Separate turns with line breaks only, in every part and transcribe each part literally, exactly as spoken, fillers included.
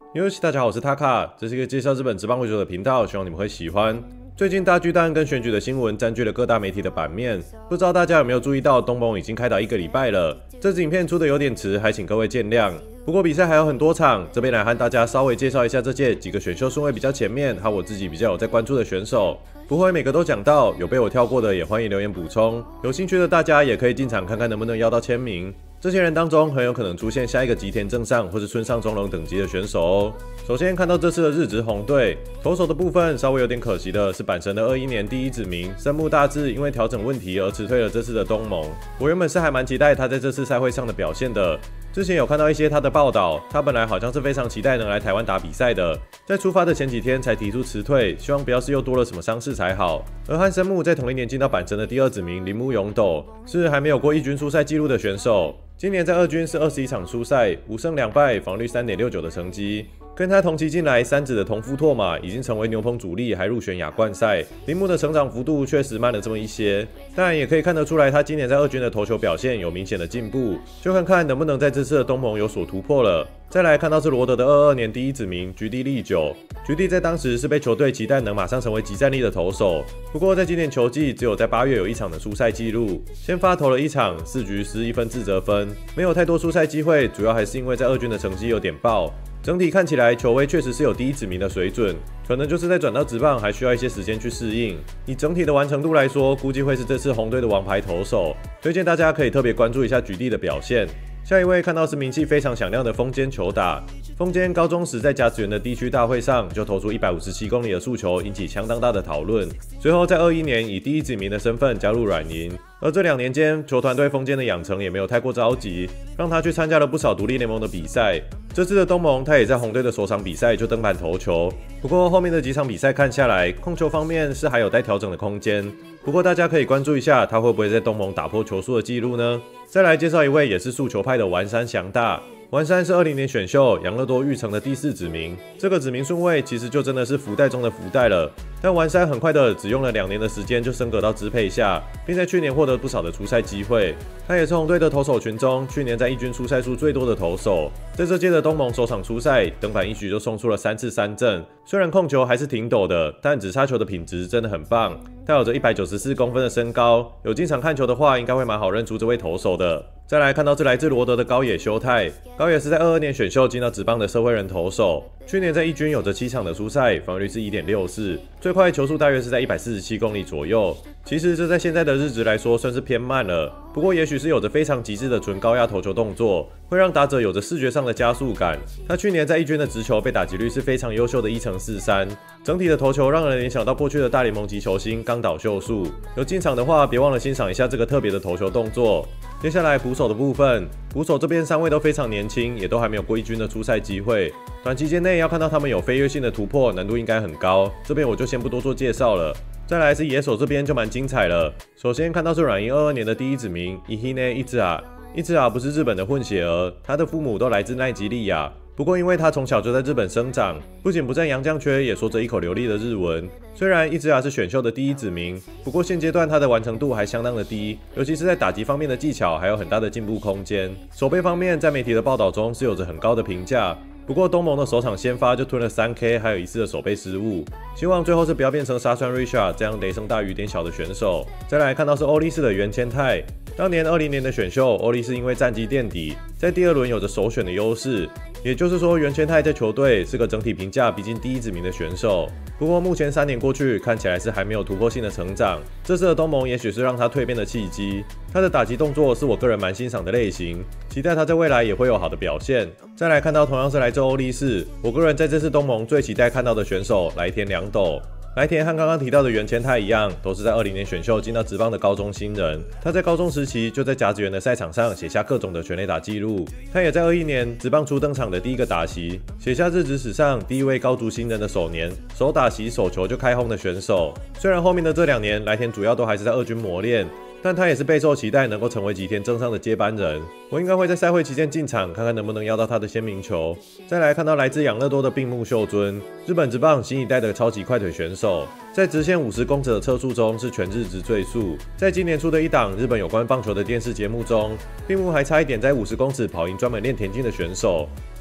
尤其大家好，我是 Taka， 这是一个介绍日本职棒为主的频道，希望你们会喜欢。最近大巨蛋跟选举的新闻占据了各大媒体的版面，不知道大家有没有注意到，东盟已经开打一个礼拜了。这支影片出的有点迟，还请各位见谅。不过比赛还有很多场，这边来和大家稍微介绍一下这届几个选秀顺位比较前面，和我自己比较有在关注的选手。不会每个都讲到，有被我跳过的也欢迎留言补充。有兴趣的大家也可以进场看看能不能要到签名。这些人当中很有可能出现下一个吉田正尚或是村上中龙等级的选手哦。首先看到这次的日职红队投手的部分，稍微有点可惜的是阪神的二一年第一指名森木大志因为调整问题而辞退了这次的东盟。我原本是还蛮期待他在这次赛会上的表现的。之前有看到一些他的报道，他本来好像是非常期待能来台湾打比赛的，在出发的前几天才提出辞退，希望不要是又多了什么伤势才好。而和森木在同一年进到阪神的第二指名铃木勇斗，是还没有过一军出赛纪录的选手。今年在二军是二十一场出赛，五胜两败，防率 三点六九 的成绩。跟他同期进来三指的同夫拓马已经成为牛棚主力，还入选亚冠赛。铃木的成长幅度确实慢了这么一些，当然也可以看得出来，他今年在二军的投球表现有明显的进步，就看看能不能在这次的东盟有所突破了。再来看到是罗德的二二年第一指名菊地利久，菊地在当时是被球队期待能马上成为即战力的投手，不过在今年球季只有在八月有一场的出赛记录，先发投了一场，四局十一分自责分，没有太多出赛机会，主要还是因为在二军的成绩有点爆。整体看起来，球威确实是有第一指名的水准，可能就是在转到职棒还需要一些时间去适应。以整体的完成度来说，估计会是这次红队的王牌投手，推荐大家可以特别关注一下菊地的表现。下一位看到是名气非常响亮的风间球打，风间高中时在甲子园的地区大会上就投出一百五十七公里的速球，引起相当大的讨论。随后在二一年以第一指名的身份加入软银，而这两年间球团对风间的养成也没有太过着急，让他去参加了不少独立联盟的比赛。这次的东盟他也在红队的首场比赛就登板投球，不过后面的几场比赛看下来，控球方面是还有待调整的空间。不过大家可以关注一下他会不会在东盟打破球速的纪录呢？再来介绍一位也是速球派的丸山翔大。丸山是二零年选秀养乐多育成的第四指名，这个指名顺位其实就真的是福袋中的福袋了。但丸山很快的只用了两年的时间就升格到支配下，并在去年获得不少的出赛机会。他也是红队的投手群中去年在一军出赛数最多的投手。在这届的东盟首场出赛，登板一局就送出了三次三振，虽然控球还是挺陡的，但直插球的品质真的很棒。他有着一百九十四公分的身高，有经常看球的话，应该会蛮好认出这位投手的。再来看到是来自罗德的高野修太，高野是在二二年选秀进到职棒的社会人投手，去年在一军有着七场的出赛，防御率是 一点六四，最快球速大约是在一百四十七公里左右。其实这在现在的日职来说算是偏慢了，不过也许是有着非常极致的纯高压投球动作，会让打者有着视觉上的加速感。他去年在一军的直球被打击率是非常优秀的一成四三，整体的投球让人联想到过去的大联盟级球星冈岛秀树。有进场的话，别忘了欣赏一下这个特别的投球动作。接下来捕手的部分，捕手这边三位都非常年轻，也都还没有过一军的出赛机会，短期间内要看到他们有飞跃性的突破，难度应该很高。这边我就先不多做介绍了。再来是野手这边就蛮精彩了。首先看到是软银二二年的第一指名伊希内伊兹亚，伊兹亚不是日本的混血儿，他的父母都来自奈及利亚。不过因为他从小就在日本生长，不仅不占洋将缺，也说着一口流利的日文。虽然伊兹亚是选秀的第一指名，不过现阶段他的完成度还相当的低，尤其是在打击方面的技巧还有很大的进步空间。守备方面，在媒体的报道中是有着很高的评价。不过东盟的首场先发就吞了 三 K， 还有一次的守备失误，希望最后是不要变成沙川 Richard 这样雷声大雨点小的选手。再来看到是欧力士的原千泰，当年二零年的选秀，欧力士因为战绩垫底，在第二轮有着首选的优势，也就是说原千泰在球队是个整体评价逼近第一指名的选手。不过目前三年过去，看起来是还没有突破性的成长。这次的东盟也许是让他蜕变的契机。他的打击动作是我个人蛮欣赏的类型，期待他在未来也会有好的表现。再来看到同样是来自欧力士，我个人在这次东盟最期待看到的选手来田良斗。来田和刚刚提到的原千泰一样，都是在二零年选秀进到职棒的高中新人。他在高中时期就在甲子园的赛场上写下各种的全垒打纪录。他也在二一年职棒初登场的第一个打席，写下日职史上第一位高足新人的首年，首打席首球就开轰的选手。虽然后面的这两年来田主要都还是在二军磨练，但他也是备受期待能够成为吉田正尚的接班人。我应该会在赛会期间进场，看看能不能要到他的签名球。再来看到来自养乐多的并木秀尊，日本职棒新一代的超级快腿选手，在直线五十公尺的测速中是全日职最速。在今年出的一档日本有关棒球的电视节目中，并木还差一点在五十公尺跑赢专门练田径的选手。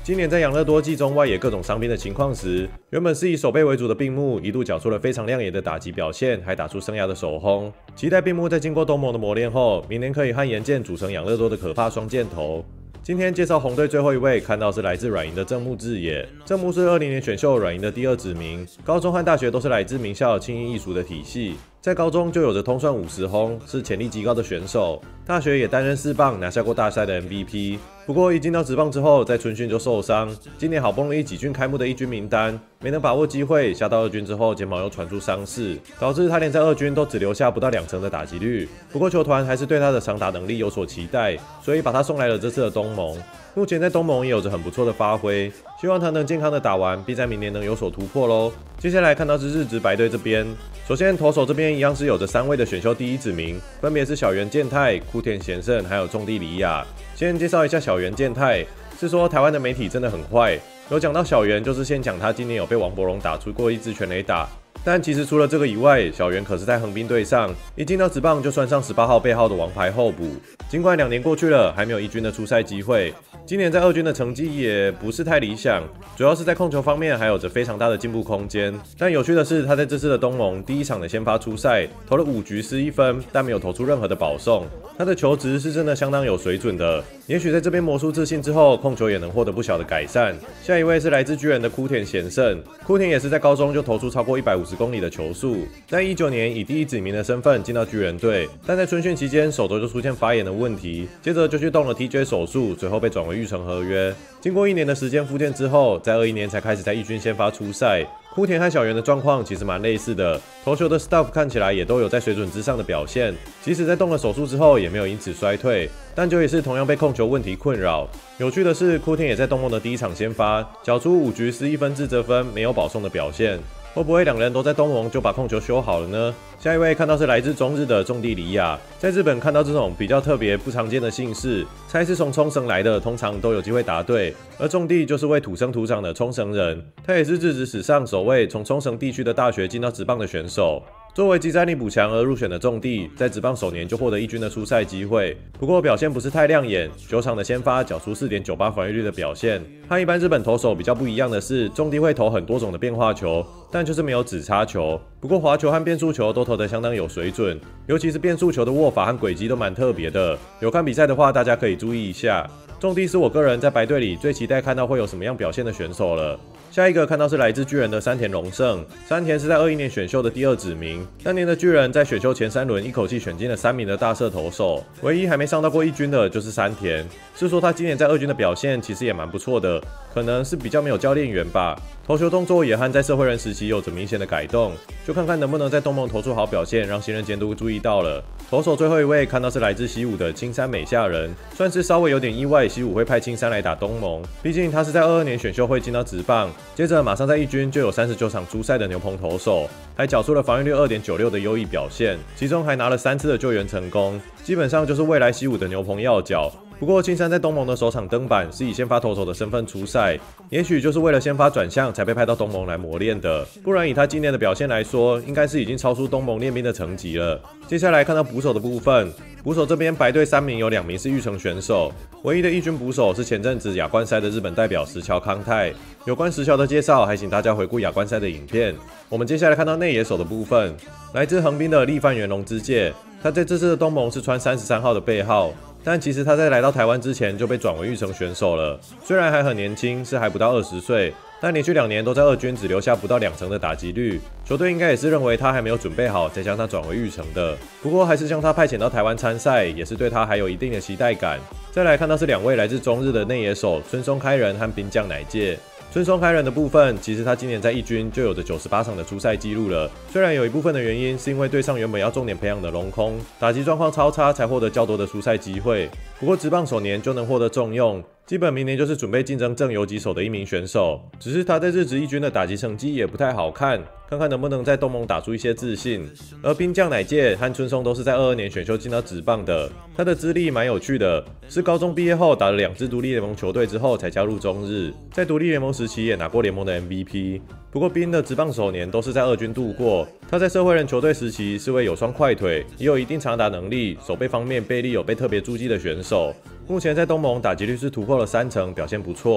今年在养乐多季中外野各种伤兵的情况时，原本是以守备为主的并木一度缴出了非常亮眼的打击表现，还打出生涯的首轰。期待并木在经过东盟的磨练后，明年可以和岩健组成养乐多的可怕双箭头。今天介绍红队最后一位，看到是来自软银的正木智也。正木是二零年选秀软银的第二指名，高中和大学都是来自名校轻音艺术的体系，在高中就有着通算五十轰，是潜力极高的选手。大学也担任四棒，拿下过大赛的 M V P。不过一进到职棒之后，在春训就受伤，今年好不容易几军开幕的一军名单，没能把握机会，下到二军之后肩膀又传出伤势，导致他连在二军都只留下不到两成的打击率。不过球团还是对他的长打能力有所期待，所以把他送来了这次的东盟。目前在东盟也有着很不错的发挥，希望他能健康的打完，并在明年能有所突破咯。接下来看到是日职白队这边，首先投手这边一样是有着三位的选秀第一指名，分别是小原健太、枯田贤胜还有种地里亚。先介绍一下小原健太，是说台湾的媒体真的很坏，有讲到小原就是先讲他今年有被王柏荣打出过一支全垒打。但其实除了这个以外，小原可是在横滨队上一进到职棒就算上十八号背号的王牌候补。尽管两年过去了，还没有一军的出赛机会，今年在二军的成绩也不是太理想，主要是在控球方面还有着非常大的进步空间。但有趣的是，他在这次的东盟第一场的先发出赛，投了五局失一分，但没有投出任何的保送。他的球质是真的相当有水准的，也许在这边魔术自信之后，控球也能获得不小的改善。下一位是来自巨人的枯田贤胜，枯田也是在高中就投出超过一百五十公里的球速，在一九年以第一指名的身份进到巨人队，但在春训期间手肘就出现发炎的问题，接着就去动了 T J 手术，随后被转为育成合约。经过一年的时间复健之后，在二一年才开始在一军先发出赛。枯田和小原的状况其实蛮类似的，投球的 stuff 看起来也都有在水准之上的表现，即使在动了手术之后也没有因此衰退，但就也是同样被控球问题困扰。有趣的是，枯田也在东盟的第一场先发，缴出五局失一分自责分，没有保送的表现。会不会两人都在东盟就把控球修好了呢？下一位看到是来自中日的种地里亚，在日本看到这种比较特别不常见的姓氏，猜是从冲绳来的，通常都有机会答对。而种地就是位土生土长的冲绳人，他也是日职史上首位从冲绳地区的大学进到职棒的选手。作为即战力补强而入选的种地，在职棒首年就获得一军的出赛机会，不过表现不是太亮眼，九场的先发缴出 四点九八 防御率的表现。和一般日本投手比较不一样的是，种地会投很多种的变化球，但就是没有指叉球。不过滑球和变速球都投得相当有水准，尤其是变速球的握法和轨迹都蛮特别的。有看比赛的话，大家可以注意一下。种地是我个人在白队里最期待看到会有什么样表现的选手了。下一个看到是来自巨人的山田荣胜，山田是在二一年选秀的第二指名，当年的巨人在选秀前三轮一口气选进了三名的大射投手，唯一还没上到过一军的就是山田。是说他今年在二军的表现其实也蛮不错的，可能是比较没有教练缘吧，投球动作也和在社会人时期有着明显的改动，就看看能不能在东盟投出好表现，让新人监督注意到了。投手最后一位看到是来自西武的青山美夏人，算是稍微有点意外，西武会派青山来打东盟，毕竟他是在二二年选秀会进到职棒，接着马上在一军就有三十九场出赛的牛棚投手，还缴出了防御率 二点九六 的优异表现，其中还拿了三次的救援成功，基本上就是未来西武的牛棚要角。不过青山在东盟的首场登板是以先发投手的身份出赛，也许就是为了先发转向才被派到东盟来磨练的，不然以他今年的表现来说，应该是已经超出东盟练兵的层级了。接下来看到捕手的部分，捕手这边白队三名有两名是育成选手，唯一的一军捕手是前阵子亚冠赛的日本代表石桥康泰。有关石桥的介绍，还请大家回顾亚冠赛的影片。我们接下来看到内野手的部分，来自横滨的立范元龙之介，他在这次的东盟是穿三十三号的背号。但其实他在来到台湾之前就被转为育成选手了，虽然还很年轻，是还不到二十岁，但连续两年都在二军只留下不到两成的打击率，球队应该也是认为他还没有准备好，才将他转为育成的。不过还是将他派遣到台湾参赛，也是对他还有一定的期待感。再来看到是两位来自中日的内野手村松开人和滨江乃介。村松开人的部分，其实他今年在一军就有着九十八场的出赛记录了。虽然有一部分的原因是因为队上原本要重点培养的龙空打击状况超差，才获得较多的出赛机会。不过职棒首年就能获得重用，基本明年就是准备竞争正游击手的一名选手。只是他在日职一军的打击成绩也不太好看，看看能不能在东盟打出一些自信。而滨江乃介和村松都是在二二年选秀进到职棒的，他的资历蛮有趣的，是高中毕业后打了两支独立联盟球队之后才加入中日，在独立联盟时期也拿过联盟的 M V P。不过滨的职棒首年都是在二军度过，他在社会人球队时期是位有双快腿，也有一定长打能力，手背方面背力有被特别注记的选手。目前在东盟打击率是突破了三成，表现不错。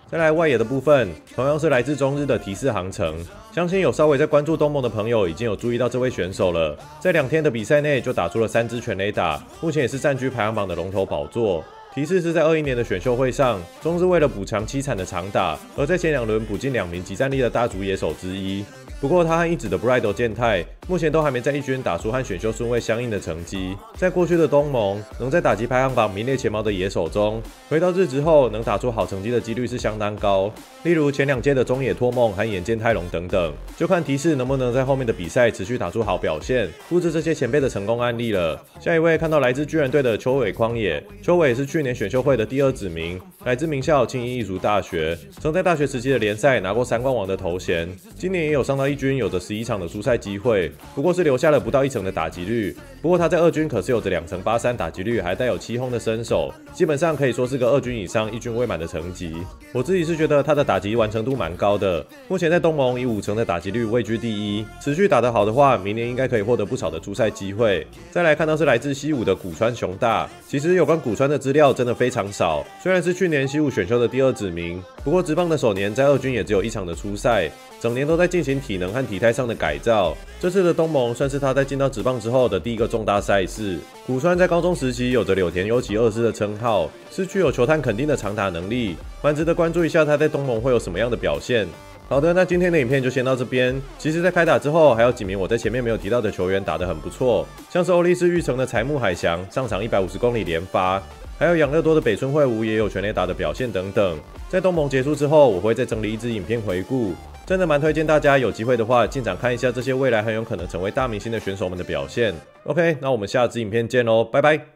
再来外野的部分，同样是来自中日的提示航程，相信有稍微在关注东盟的朋友已经有注意到这位选手了，在两天的比赛内就打出了三支全垒打，目前也是占据排行榜的龙头宝座。提示是在二一年的选秀会上，中日为了补偿凄惨的长打，而在前两轮补进两名极战力的大竹野手之一。不过他和一指的 Brido 健太目前都还没在一军打出和选秀顺位相应的成绩。在过去的东盟，能在打击排行榜名列前茅的野手中，回到日职后能打出好成绩的几率是相当高。例如前两届的中野拓梦和岩见泰隆等等，就看提示能不能在后面的比赛持续打出好表现，复制这些前辈的成功案例了。下一位看到来自巨人队的秋尾匡野，秋尾是去年选秀会的第二指名，来自名校庆应义塾大学，曾在大学时期的联赛拿过三冠王的头衔，今年也有上到一军，有着十一场的出赛机会，不过是留下了不到一成的打击率。不过他在二军可是有着两成八三打击率，还带有七轰的身手，基本上可以说是个二军以上一军未满的成绩。我自己是觉得他的打击完成度蛮高的，目前在东盟以五成的打击率位居第一，持续打得好的话，明年应该可以获得不少的出赛机会。再来看到是来自西武的古川雄大，其实有关古川的资料真的非常少，虽然是去年西武选秀的第二指名，不过职棒的首年在二军也只有一场的出赛，整年都在进行体能和体态上的改造。这次的东盟算是他在进到职棒之后的第一个重大赛事。古川在高中时期有着柳田优起二世的称号，是具有球探肯定的长打能力，蛮值得关注一下他在东盟会有什么样的表现。好的，那今天的影片就先到这边。其实，在开打之后，还有几名我在前面没有提到的球员打得很不错，像是欧力士育成的柴木海翔上场一百五十公里连发，还有养乐多的北村惠吾也有全垒打的表现等等。在东盟结束之后，我会再整理一支影片回顾，真的蛮推荐大家有机会的话进场看一下这些未来很有可能成为大明星的选手们的表现。OK， 那我们下支影片见喽，拜拜。